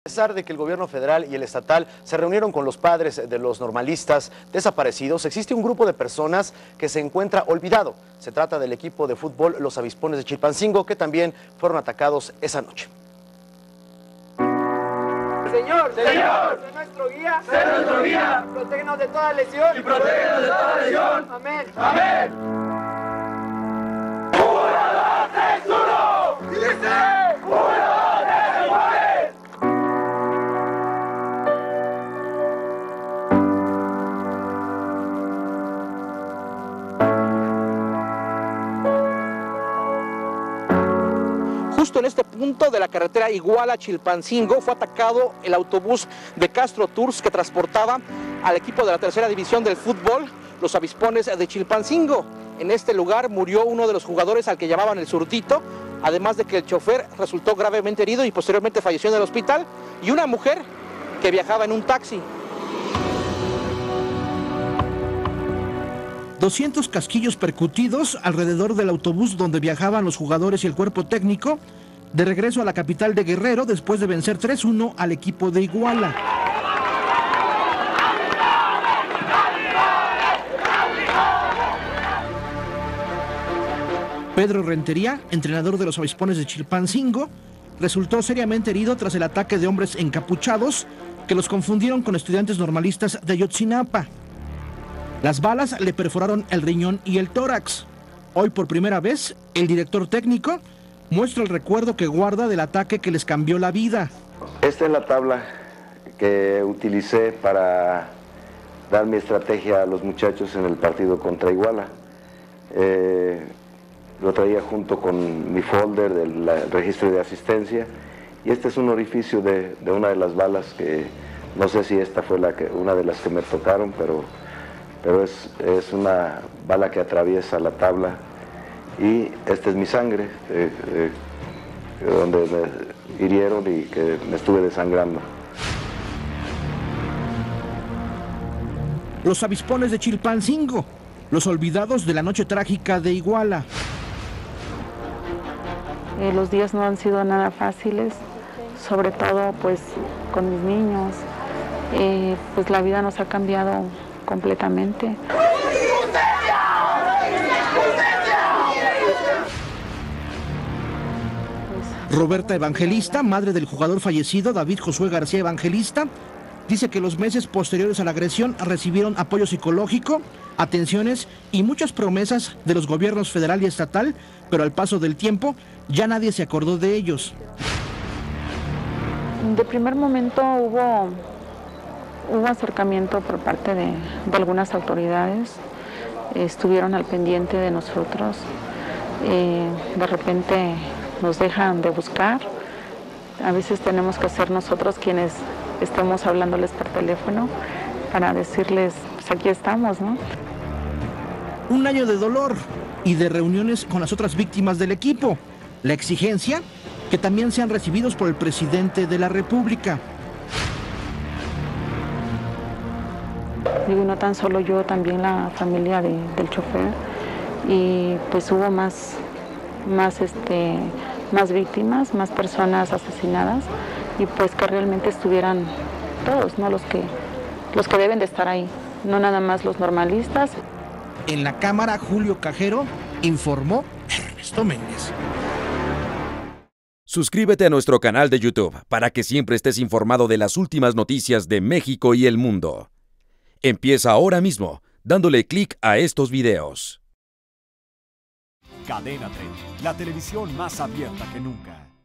pesar de que el gobierno federal y el estatal se reunieron con los padres de los normalistas desaparecidos, existe un grupo de personas que se encuentra olvidado. Se trata del equipo de fútbol Los Avispones de Chilpancingo, que también fueron atacados esa noche. Señor, sé nuestro guía, protégenos de toda lesión, amén. Amén. 1, 2, 3, 1. ¡Dice! 1, 2, 3, 1. Justo en este punto de la carretera Iguala-Chilpancingo fue atacado el autobús de Castro Tours que transportaba al equipo de la tercera división del fútbol, Los Avispones de Chilpancingo. En este lugar murió uno de los jugadores al que llamaban el Zurdito, además de que el chofer resultó gravemente herido y posteriormente falleció en el hospital, y una mujer que viajaba en un taxi. 200 casquillos percutidos alrededor del autobús donde viajaban los jugadores y el cuerpo técnico, de regreso a la capital de Guerrero después de vencer 3-1 al equipo de Iguala. Pedro Rentería, entrenador de los Avispones de Chilpancingo, resultó seriamente herido tras el ataque de hombres encapuchados que los confundieron con estudiantes normalistas de Ayotzinapa. Las balas le perforaron el riñón y el tórax. Hoy por primera vez, el director técnico muestra el recuerdo que guarda del ataque que les cambió la vida. Esta es la tabla que utilicé para dar mi estrategia a los muchachos en el partido contra Iguala. Lo traía junto con mi folder del registro de asistencia, y este es un orificio de una de las balas que no sé si esta fue una de las que me tocaron, pero es una bala que atraviesa la tabla, y esta es mi sangre, donde me hirieron y que me estuve desangrando. Los Avispones de Chilpancingo, los olvidados de la noche trágica de Iguala. Los días no han sido nada fáciles, sobre todo pues con mis niños. Pues la vida nos ha cambiado completamente. Roberta Evangelista, madre del jugador fallecido David Josué García Evangelista, dice que los meses posteriores a la agresión recibieron apoyo psicológico, atenciones y muchas promesas de los gobiernos federal y estatal, pero al paso del tiempo ya nadie se acordó de ellos. De primer momento hubo acercamiento por parte de algunas autoridades, estuvieron al pendiente de nosotros, de repente nos dejan de buscar, a veces tenemos que ser nosotros quienes estemos hablándoles por teléfono para decirles, pues aquí estamos, ¿no? Un año de dolor y de reuniones con las otras víctimas del equipo, la exigencia que también sean recibidos por el presidente de la República. Digo, y no tan solo yo, también la familia del chofer, y pues hubo más víctimas, más personas asesinadas, y pues que realmente estuvieran todos, ¿no? Los que deben de estar ahí, no nada más los normalistas. En la cámara, Julio Cajero, informó Ernesto Méndez. Suscríbete a nuestro canal de YouTube para que siempre estés informado de las últimas noticias de México y el mundo. Empieza ahora mismo, dándole clic a estos videos. Cadena 30, la televisión más abierta que nunca.